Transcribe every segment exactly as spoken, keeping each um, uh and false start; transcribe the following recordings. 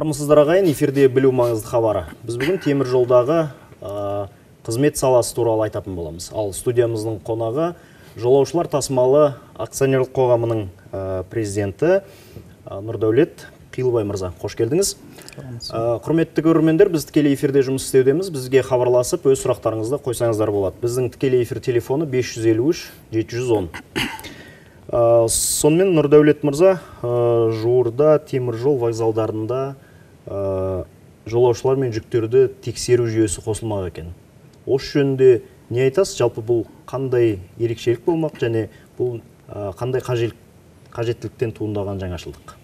Армысыздар ағайын, эфирде білу маңызды хабары. Біз бүгін темір жолдағы ә, қызмет саласы туралы айтатын боламыз. Ал студиямыздың қонағы жолаушылар тасымалы акционерлік қоғамының ә, президенті ә, Нұрдәулет Қилыбай мырза. Қош келдіңіз. Ә, құрметті көрермендер, біз тікелей эфирде жұмыс істеудеміз. Бізге хабарласып, өз сұрақтарыңызды қойсаңыздар болады. Біздің тікелей эфир телефоны бес жүз елу үш жеті жүз он. Ә, сонымен Нұрдәулет мырза, ә, жуырда темір жол вокзалдарында ә, жолаушылар мен жүктерді тексеру жүйесі қосылмақ екен. Осы жөнінде не айтасыз? Жалпы бұл қандай ерекшелік болмақ және бұл ә, қандай қажеттіліктен туындаған жаңашылдық?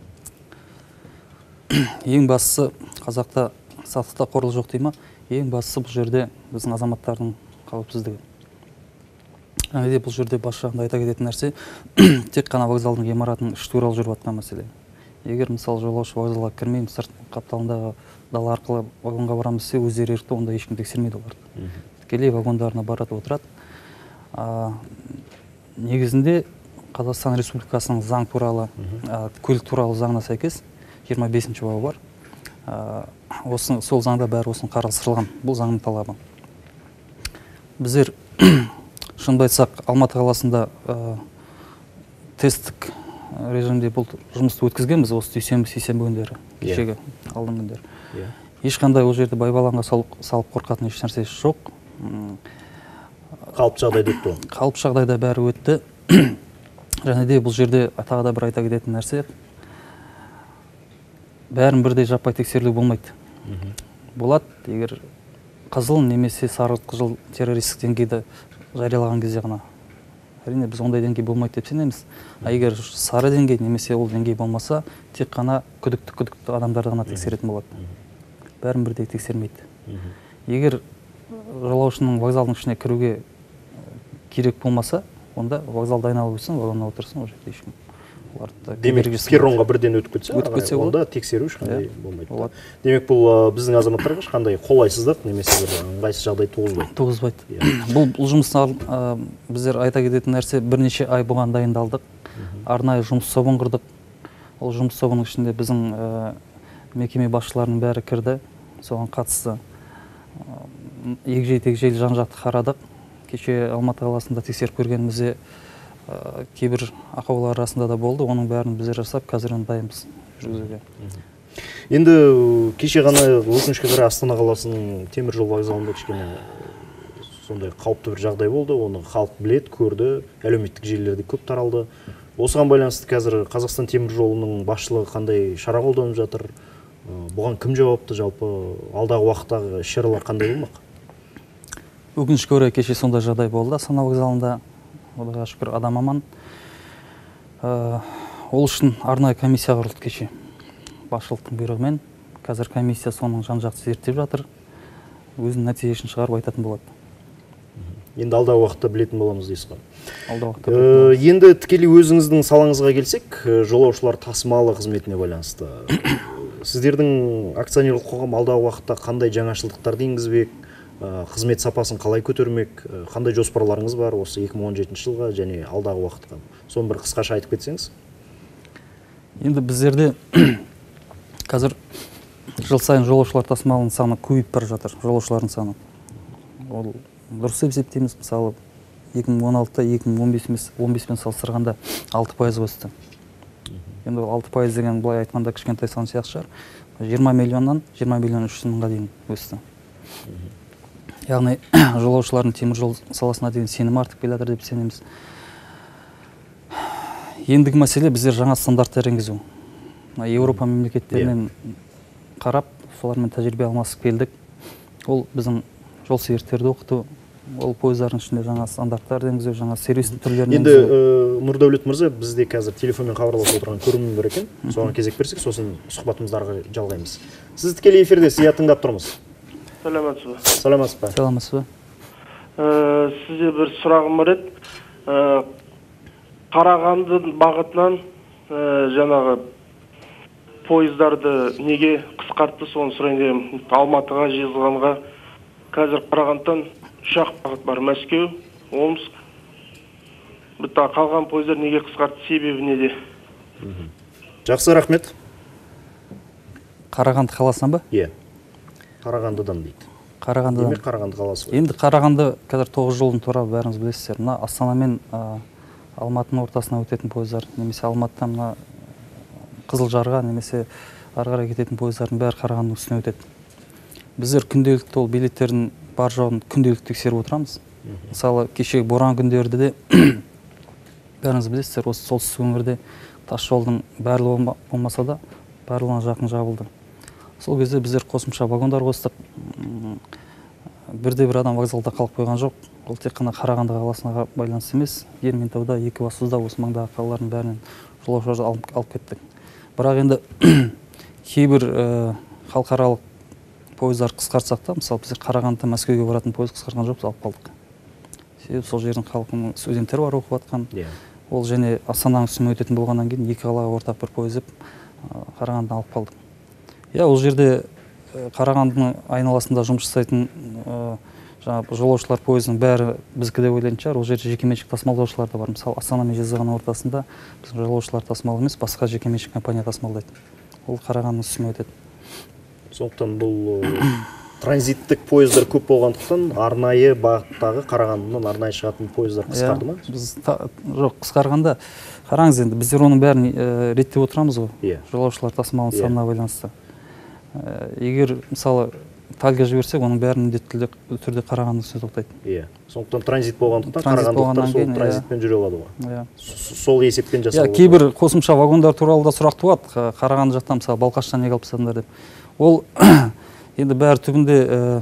Ең бастысы, қазақта сатықта қорлық жоқ дейма, ең бастысы бұл жерде біздің азаматтардың қауіпсіздігі. Әне бұл жерде бас жағында айта кететін нәрсе, тек қана вокзалдың ғимаратының іші туралы жүріп жатқан мәселе. Егер мысалы жолаушы вокзалға кірмейміз, сырт қапталындағы дала арқылы вагонға барамыз десе, өздері ерікті, онда ешкім тексермейді оларды. Тікелей вагондарына барады отырады. А, негізінде Қазақстан Республикасының заң туралы, а, көлік туралы заңына сәйкес жиырма бесінші бабы бар. А, осы, сол заңда бәрі осыны қарастырылған. Бұл заңның талабы. Біздер шынымды айтсақ, Алматы қаласында ә, тесттік режимде бұл жұмысты өткізгенбіз осы дүйсенбі сейсенбі күндері, кешегі алдын күндері. Yeah. Ешқандай ол жерде байбаланға салып, салып қорқатын еш нәрсе жоқ. Қалыпты жағдайда өтті. Қалыпты жағдайда бәрі өтті. Және де бұл жерде тағы да бір айта кететін нәрсе, бәрін бірдей жаппай тексерілу болмайды. Болады, егер қызыл немесе сары қызыл террористік деңгейді жариялаған кезде ғана. Әрине біз ондай деңгей болмайды деп сенеміз. А егер сары деңгей немесе ол деңгей болмаса, тек қана күдікті күдікті адамдарды ғана тексеретін болады. Бәрін бірдей тексермейді. Егер жолаушының вокзалдың ішіне кіруге керек болмаса, онда вокзалды айналып өтсін, вагонға отырсын, ол жерде ешкім. Демек, перронға бірден өтіп кетсе, өтіп кетсе онда тексеру ешқандай болмайды. Демек, бұл біздің азаматтарға ешқандай қолайсыздық немесе бір ыңғайсыз жағдай туғызбайды. Туғызбайды. Бұл жұмыстар біздер айта кететін нәрсе, бірнеше ай бұған дайындалдық. Арнайы жұмыс тобын құрдық. Ол жұмыс тобының ішінде біздің мекеме басшыларының бәрі кірді. Соған қатысты егжей-тегжейлі жан-жақты қарадық. Кеше Алматы қаласында тексеріп көргенімізде кейбір ақаулар арасында да болды, оның бәрін біздер жасап, қазір дайынбыз жүргізуге. Енді кеше ғана өкінішке қарай Астана қаласының темір жол вокзалында кішкене сондай қауіпті бір жағдай болды, оны халық біледі, көрді, әлеуметтік желілерде көп таралды. Осыған байланысты қазір Қазақстан темір жолының басшылығы қандай шара қолданып жатыр? Бұған кім жауапты, жалпы алдағы уақыттағы шаралар қандай болмақ? Өкінішке орай кеше сондай жағдай болды Астана вокзалында. Одаға шүкір адам аман. Ол үшін арнайы комиссия құрылды кеше. Басшылықтың бұйрығымен. Қазір комиссия соның жан-жақты зерттеп жатыр. Өзінің нәтижесін шығарып айтатын болады. Енді алдағы уақытта білетін боламыз дейсіз ғой. Алдағы уақытта білетін боламыз. Енді тікелей өзіңіздің салаңызға келсек, жолаушылар тасымалы қызметіне байланысты. Сіздердің акционерлік қоғам алдағы уақытта қандай жаңашылдықтарды енгізбек? Қызмет сапасын қалай көтермек, қандай жоспарларыңыз бар осы екі мың он жетінші жылға және алдағы уақытқа? Соны бір қысқаша айтып кетсеңіз. Енді біздерде қазір жыл сайын жолаушылар тасымалының саны көбейіп бара жатыр, жолаушылардың саны. Ол дұрыс деп есептейміз, мысалы екі мың он алтыда екі мың он беспен салыстырғанда алты пайыз өсті. Енді алты пайыз деген былай айтқанда кішкентай сан сияқты шығар. жиырма миллионнан жиырма миллион үш жүз мыңға дейін өсті. Яғни жолаушылардың темір жол саласына деген сенім артып келе жатыр деп сенеміз. Ендігі мәселе біздер жаңа стандарттар енгізу. Еуропа мемлекеттерінен қарап, солармен тәжірибе алмасып келдік. Ол біздің жол серіктерді оқыту, ол пойыздардың ішінде жаңа стандарттар енгізу, жаңа сервис түрлерін енгізу. Енді Нұрдәулет мырза, бізде қазір телефонмен хабарласып отырған көрермен бар екен. Соған кезек берсек, сосын сұхбатымызды жалғаймыз. Сіз тікелей эфирде, сіз тыңдап тұрмыз. Саламатсыз ба? Саламатсыз ба? Саламатсыз ба? Сізде бір сұрағым бар еді. Қарағанды бағытынан жаңағы пойыздарды неге қысқартты, соны сұрайын деймін. Алматыға, Жезқазғанға. Қазір Қарағандыдан ұшақ бағыт бар, Мәскеу, Омск. Бұтта қалған пойыздар неге қысқартты, себебі неде? Жақсы, рахмет. Қарағанды қаласынан ба? Иә. Қарағандыдан дейді. Қарағандыдан. Демек Қарағанды қаласы ғой. Енді Қарағанды қазір тоғыз жолдың туралы бәріңіз білесіздер. Мына Астана мен Алматының ортасына өтетін пойыздар, немесе Алматыдан мына Қызылжарға, немесе ары қарай кететін пойыздардың бәрі Қарағандының үстіне өтеді. Біздер күнделікті ол билеттердің бар жоғын күнделікті тексеріп отырамыз. Мысалы, кешегі боран күндерді де бәріңіз білесіздер, осы солтүстік өңірде тас жолдың барлығы болмаса да барлығына жақын жабылды. Сол кезде біздер қосымша вагондар қостық. Бірде бір адам вокзалда қалып қойған жоқ. Ол тек қана Қарағанды қаласына байланысты емес, Ерейментауда, Екібастұзда, осы маңдағы қалалардың бәрінен жолаушыларды алып, алып кеттік. Бірақ енді кейбір ә, халықаралық пойыздар қысқартсақ та, мысалы біздер Қарағандыдан Мәскеуге баратын пойыз қысқартқан жоқпыз, алып қалдық. Себебі сол жердің халқының студенттері бар оқып жатқан. Yeah. Ол және Астананың үстімен өтетін болғаннан кейін екі қалаға ортақ бір пойыз деп Қарағандыдан алып қалдық. Иә, ол жерде Қарағандының айналасында жұмыс жасайтын жаңағы жолаушылар пойызының бәрі біздікі деп ойлайтын шығар. Ол жерде жекеменшік тасымалдаушылар да бар. Мысалы, Астана мен Жезқазған ортасында біз жолаушылар тасымалы емес, басқа жекеменшік компания тасымалдайды. Ол Қарағандының үстімен өтеді. Сондықтан бұл транзиттік пойыздар көп болғандықтан арнайы бағыттағы Қарағандыдан арнайы шығатын пойыздар қысқарды ма? Біз жоқ, қысқарғанда қараңыз, енді біздер оның бәрін реттеп отырамыз ғой. Жолаушылар тасымалының санына байланысты. Егер мысалы Тальга жіберсек, оның бәрін міндетті түрде Қарағанды үстіне тоқтайды. Иә. Сондықтан транзит болғандықтан Қарағандылықтар сол транзитпен жүре алады ғой. Сол есеппен жасалады. Кейбір қосымша вагондар туралы да сұрақ туады. Қарағанды жақтан мысалы Балқаштан неге алып тастадыңдар деп. Ол енді бәрі түбінде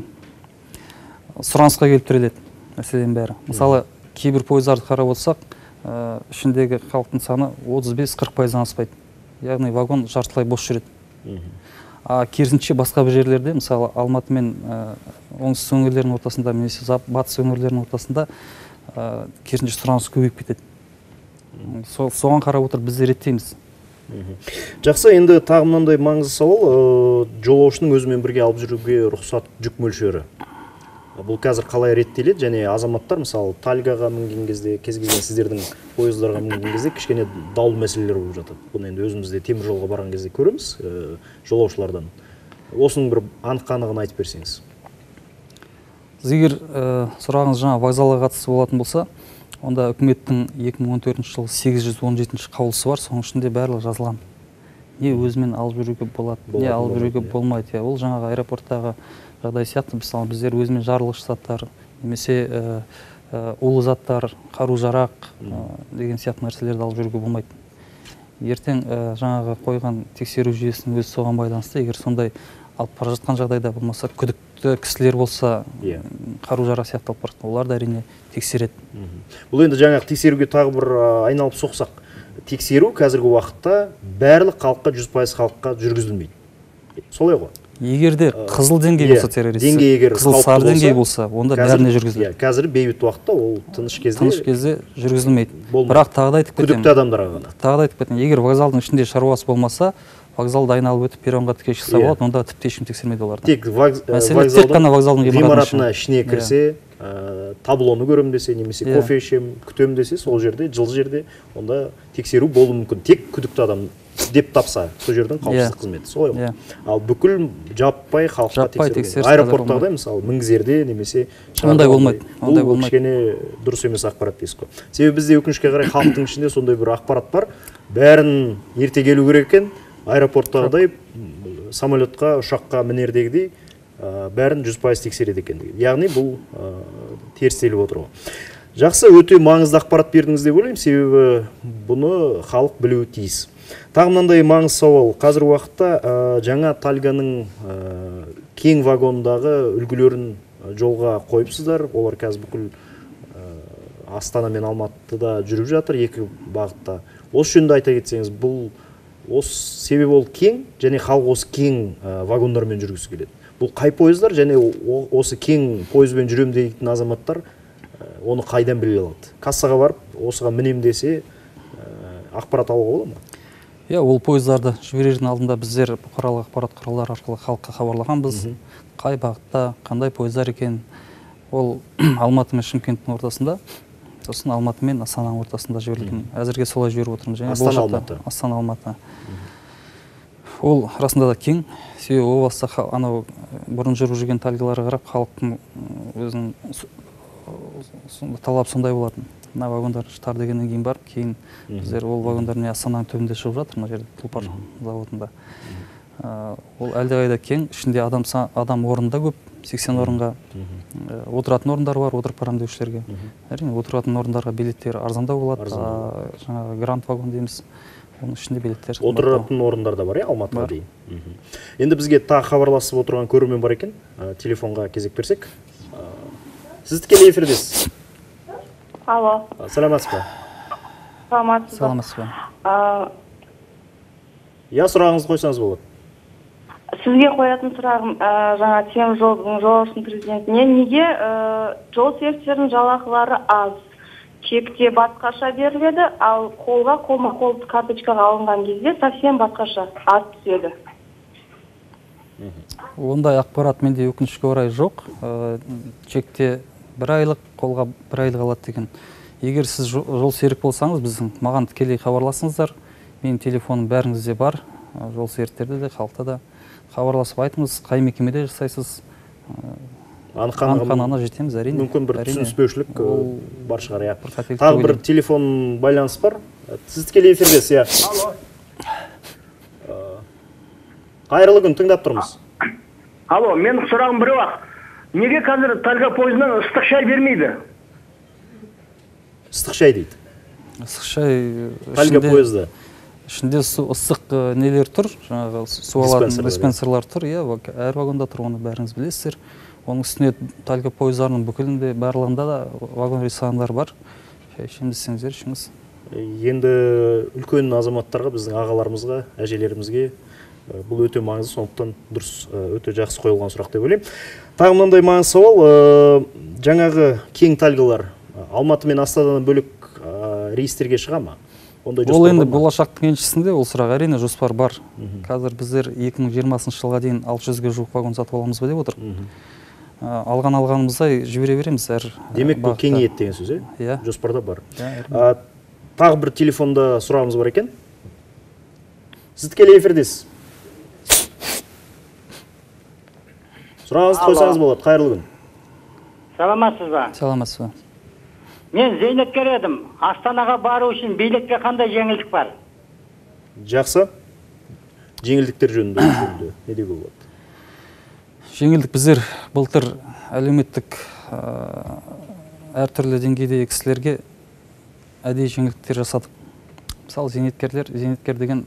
сұранысқа келіп тіреледі, мәселенің бәрі. Мысалы, кейбір пойыздарды қарап отырсақ, ішіндегі халықтың саны отыз бес қырық пайыздан аспайды. Яғни вагон жартылай бос жүреді. А керісінше басқа бір жерлерде, мысалы Алматы мен оңтүстік өңірлердің ортасында, немесе батыс өңірлердің ортасында керісінше сұраныс көбейіп кетеді. Соған қарап отырып біз де реттейміз. Жақсы, енді тағы мынандай маңызды сауал, жолаушының өзімен бірге алып жүруге рұқсат жүк мөлшері. Бұл қазір қалай реттеледі, және азаматтар мысалы Тальгаға мінген кезде, кез келген сіздердің пойыздарға мінген кезде кішкене даулы мәселелер болып жатады. Бұны енді өзімізде темір жолға барған кезде көреміз жолаушылардан. Осының бір анық-қанығын айтып берсеңіз. Егер сұрағыңыз жаңа вокзалға қатысты болатын болса, онда үкіметтің екі мың он төртінші жылы сегіз жүз он жетінші қаулысы бар, соның ішінде барлығы жазылған. Не өзімен алып жүруге болады, не алып жүруге болмайды. Ол жаңағы аэропорттағы жағдай сияқты, мысалы біздер өзімен жарылғыш заттар, немесе улы заттар, қару-жарақ деген сияқты нәрселерді алып жүруге болмайды. Ертең жаңағы қойған тексеру жүйесінің өзі соған байланысты, егер сондай алып бара жатқан жағдайда болмаса, күдікті кісілер болса, қару-жарақ сияқты алып бара жатқан, олар да әрине тексереді. Бұл енді жаңағы тексеруге тағы бір айналып соқсақ, тексеру қазіргі уақытта барлық халыққа, жүз пайыз халыққа жүргізілмейді. Солай ғой? Егер де қызыл деңгей болса террорист, қызыл сары деңгей болса, онда бәріне жүргізіледі. Қазір бейбіт уақытта ол тыныш кезде тыныш кезде жүргізілмейді. Бірақ тағы да айтып кетемін. Күдікті адамдарға ғана. Тағы да айтып кетемін. Егер вокзалдың ішінде шаруасы болмаса, вокзалды айналып өтіп перронға тіке шықса болады, онда тіпті ешкім тексермейді оларды. Тек вокзалдың ғимаратына ішіне кірсе, таблоны көрем десе, немесе кофе ішем, күтем десе, сол жерде, жылы жерде, онда тексеру болуы мүмкін. Тек күдікті адам деп тапса, сол жердің қауіпсіздік қызметі. Солай ғой. Ал бүкіл жаппай халыққа тексеру. Аэропорттағыдай, мысалы, Мінгізерде немесе ондай болмайды. Бұл кішкене дұрыс емес ақпарат дейсіз ғой. Себебі бізде өкінішке қарай халықтың ішінде сондай бір ақпарат бар. Бәрін ерте келу керек екен, аэропорттағыдай самолетқа, ұшаққа мінердегідей бәрін жүз пайыз тексереді екен. Яғни бұл терістеліп отыр ғой. Жақсы, өте маңызды ақпарат бердіңіз деп ойлаймын, себебі бұны халық білуі тиіс. Тағы мынандай маңызды сауал. Қазір уақытта жаңа Тальганың кең вагондағы үлгілерін жолға қойыпсыздар. Олар қазір бүкіл Астана мен Алматыда жүріп жатыр, екі бағытта. Осы жөнінде айта кетсеңіз, бұл осы себебі ол кең, және халық осы кең вагондармен жүргісі келеді. Бұл қай пойыздар, және осы кең пойызбен жүрем дейтін азаматтар оны қайдан біле алады? Кассаға барып, осыған мінем десе, ақпарат алуға болады ма? Иә, ол пойыздарды жіберердің алдында біздер бұқаралық ақпарат құралдары арқылы халыққа хабарлағанбыз. Қай бағытта, қандай пойыздар екен? Ол Алматы мен Шымкенттің ортасында, сосын Алматы мен Астананың ортасында жіберілген. Әзірге солай жіберіп отырмыз. Астана-Алматы. Астана-Алматы. ол расында да кең. Себебі о баста анау бұрын жүріп жүрген тальгаларға қарап халықтың өзінің талап сондай болатын. Мына вагондар тар дегеннен кейін барып, кейін біздер ол вагондар міне Астананың түбінде шығып жатыр, мына жерде Тұлпар заводында. Ол әлдеқайда кең, ішінде адам адам орында көп, сексен орынға. Отыратын орындар бар, отырып барам деушілерге. Әрине, отыратын орындарға билеттер арзандау болады. Жаңағы гранд вагон дейміз. Оның ішінде билеттер. Отыратын орындар да бар, Алматыға дейін. Енді бізге тағы хабарласып отырған көрермен бар екен. Телефонға кезек берсек. Сіз тікелей эфирдесіз. Алло. Саламатсыз ба? Саламатсыз ба? Саламатсыз ба? Я, сұрағыңызды қойсаңыз болады. Сізге қоятын сұрағым, жаңа темір жолдың жолаушының президентіне, неге жол серіктерінің жалақылары аз? Чекте басқаша беріледі, ал қолға қолма-қол карточкаға алынған кезде совсем басқаша аз түседі. Ондай ақпарат менде өкінішке орай жоқ. Чекте бір айлық, қолға бір айлық алады деген. Егер сіз жол серік болсаңыз, біздің маған тікелей хабарласыңыздар. Менің телефоным бәріңізде бар, жол серіктерде де, халықта да. Хабарласып айтыңыз, қай мекемеде жасайсыз. Анық-қанығына жетеміз, әрине. Мүмкін бір түсініспеушілік бар шығар, я. Тағы Тағы бір телефон байланыс бар. Сіз тікелей эфирдесіз, я. Алло. Қайырлы күн, тыңдап тұрмыз. Алло, менің сұрағым біреу ақ. Неге қазір тальга пойызынан ыстық шай бермейді? Ыстық шай дейді. Ыстық шай Тальга пойызда. Ішінде ыстық нелер тұр, жаңағы су алатын диспенсерлар тұр, әр вагонда тұр, оны бәріңіз білесіздер. Оның үстіне тальга пойыздарының бүкілінде барлығында да вагон ресторандар бар. Шай ішеміз десеңіздер, ішіңіз. Енді үлкен азаматтарға, біздің ағаларымызға, әжелерімізге бұл өте маңызды, сондықтан дұрыс, өте жақсы қойылған сұрақ деп ойлаймын. Тағы мынандай маңызды сауал, жаңағы кең тальгалар Алматы мен Астанадан бөлек рейстерге шыға ма? Ол енді болашақтың еншісінде ол сұрақ, әрине жоспар бар. Қазір біздер екі мың жиырмасыншы жылға дейін алты жүзге жуық вагон сатып аламыз ба деп отыр. Алған алғанымыздай жібере береміз әр. Демек бұл кеңейеді деген сөз, иә? Жоспарда бар. Тағы бір телефонда сұрағымыз бар екен. Сіз тікелей эфирдесіз. Сұрағыңызды қойсаңыз болады. Қайырлы күн. Саламатсыз ба? Саламатсыз ба? Мен зейнеткер едім. Астанаға бару үшін билетке қандай жеңілдік бар? Жақсы. Жеңілдіктер жөнінде не деуге болады? Жеңілдік біздер былтыр әлеуметтік әртүрлі деңгейдегі кісілерге әдейі жеңілдіктер жасадық. Мысалы, зейнеткерлер, зейнеткер деген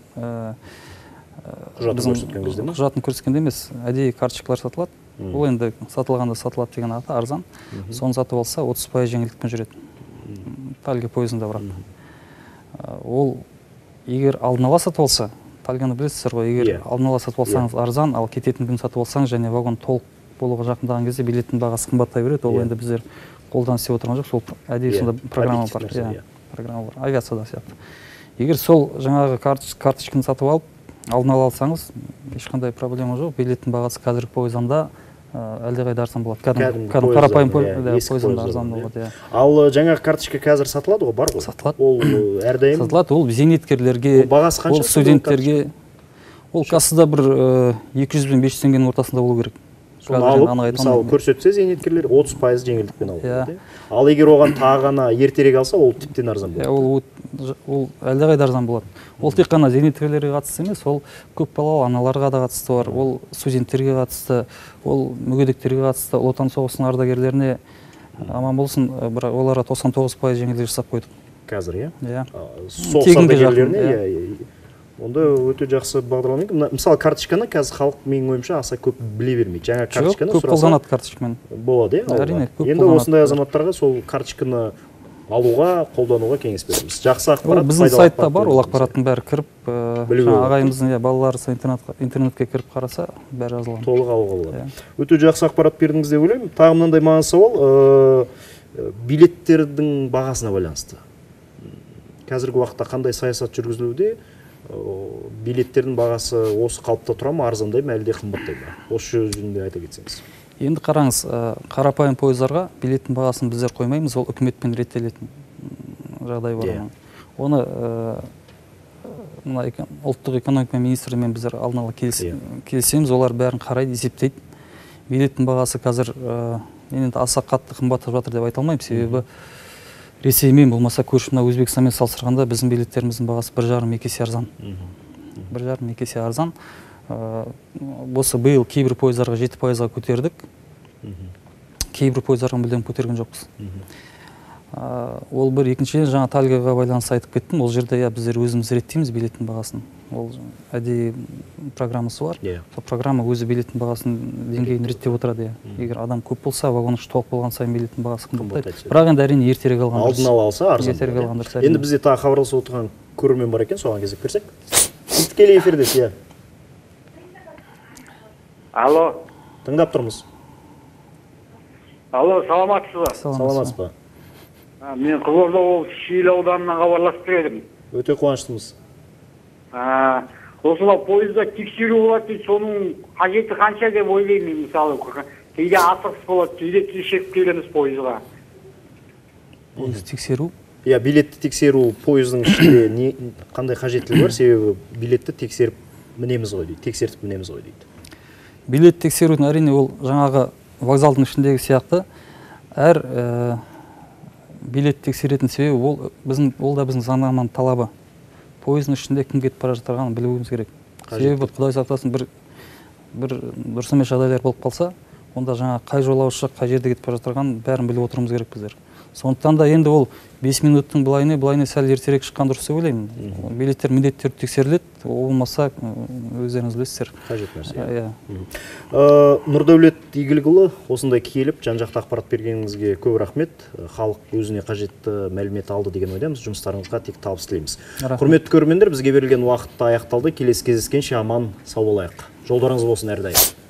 құжатын көрсеткенде емес, әдейі карточкалар сатылады. Ол енді сатылғанда сатылады деген аты арзан. Соны сатып алса отыз пайыз жеңілдікпен жүреді. Тальга пойызында барады. Ол егер алдын ала сатып алса, тальганы білесіздер ғой, егер алдын ала сатып алсаңыз арзан, ал кететін күн сатып алсаңыз және вагон толық болуға жақындаған кезде билеттің бағасы қымбаттай береді. Ол енді біздер қолдан істеп отырған жоқ, сол әдейі сонда программа бар. Программа бар, авиацияда сияқты. Егер сол жаңағы карточканы сатып алып, алдын ала алсаңыз, ешқандай проблема жоқ. Билеттің бағасы қазіргі пойызында әлдеқайда арзан болады. Кәдімгі қарапайым пойызында арзан болады. Ал жаңағы карточка қазір сатылады ғой, бар ғой? Сатылады. Ол әрдайым? Сатылады. Ол зейнеткерлерге, ол студенттерге. Ол кассада бір екі жүз бен бес жүз теңгенің ортасында болу керек. Соны алып, мысалы, көрсетсе зейнеткерлер отыз пайыз жеңілдікпен алады. Ал егер оған тағы ғана ертерек алса, ол тіптен арзан болады. Ол әлдеқайда арзан болады. Ол тек қана зейнеткерлерге қатысты емес, ол көп балалы аналарға да қатысты бар, ол студенттерге қатысты, ол мүгедектерге қатысты, Ұлы Отан соғысының ардагерлеріне аман болсын, бірақ оларға тоқсан тоғыз пайыз жеңілдік жасап қойдық. Қазір, иә? Иә. Соғыс ардагерлеріне, онда өте жақсы бағдарлама. Мысалы, карточканы қазір халық менің ойымша аса көп біле бермейді. Жаңа карточканы көп қолданады карточкамен. Болады, иә? Әрине, көп қолданады. Енді осындай азаматтарға сол карточканы алуға, қолдануға кеңес береміз. Жақсы ақпарат, біздің сайтта бар, ол ақпараттың бәрі кіріп, ағайымыздың балалары интернетке кіріп қараса, бәрі жазылған. Толық алуға болады. Өте жақсы ақпарат бердіңіз деп ойлаймын. Тағы мынандай маңызды сауал, билеттердің бағасына байланысты. Қазіргі уақытта қандай саясат жүргізілуде? Билеттердің бағасы осы қалыпта тұра ма, арзандай ма, әлде қымбаттай ма? Осы жөнінде айта кетсеңіз. Енді қараңыз, қарапайым пойыздарға билеттің бағасын біздер қоймаймыз, ол үкіметпен реттелетін жағдай бар. Оны мына ұлттық экономика министрімен біздер алдын ала келісеміз, олар бәрін қарайды, есептейді. Билеттің бағасы қазір енді аса қатты қымбаттап жатыр деп айта алмаймын, себебі Ресеймен болмаса көрші мына Өзбекстанмен салыстырғанда біздің билеттеріміздің бағасы бір жарым екі есе арзан. бір жарым екі есе арзан. Осы биыл кейбір пойыздарға жеті пайызға көтердік. Кейбір пойыздарға мүлдем көтерген жоқпыз. Ол бір. Екіншіден жаңа Тальгаға байланысты айтып кеттім. Ол жерде біздер өзіміз реттейміз билеттің бағасын. Ол әдейі программасы бар. Сол программа өзі билеттің бағасын деңгейін реттеп отырады. Егер адам көп болса, вагон іші толық болған сайын билеттің бағасы қымбаттайды. Бірақ енді әрине ертерек алған дұрыс. Алдын ала алса арзан. Ертерек алған дұрыс. Енді бізде тағы хабарласып отырған көрермен бар екен, соған кезек берсек. Тікелей эфирдес, иә. Алло. Тыңдап тұрмыз. Алло, саламатсыз ба? Саламатсыз ба? Мен Қызылорда облысы Шиелі ауданынан хабарласып едім. Өте қуаныштымыз. Осылай пойызда тексеру болады дейді, соның қажеті қанша деп ойлаймын, мысалы. Кейде асығыс болады, кейде кешігіп келеміз пойызға. Пойыз тексеру? Иә, билетті тексеру пойыздың ішінде қандай қажеттілігі бар, себебі билетті тексеріп мінеміз ғой дейді, тексертіп мінеміз ғой дейді. Билет тексерудің әрине ол жаңағы вокзалдың ішіндегі сияқты әр билет тексеретін себебі ол біздің ол да біздің заңнаманың талабы. Пойыздың ішінде кім кетіп бара жатырғанын білуіміз керек. Себебі Құдай сақтасын бір бір дұрыс емес жағдайлар болып қалса, онда жаңа қай жолаушы қай жерде кетіп бара жатырғанын бәрін біліп отыруымыз керек біздер. Сондықтан да енді ол бес минуттың былайына былайына сәл ертерек шыққан дұрыс деп ойлаймын. Билеттер міндетті түрде тексеріледі, ол болмаса өздеріңіз білесіздер. Қажет нәрсе. Нұрдәулет Игілікұлы, осындай келіп, жан-жақты ақпарат бергеніңізге көп рахмет. Халық өзіне қажетті мәлімет алды деген ойдамыз. Жұмыстарыңызға тек табыс тілейміз. Құрметті көрермендер, бізге берілген уақытта аяқталды. Келесі кездескенше аман сау болайық. Жолдарыңыз болсын әрдайым.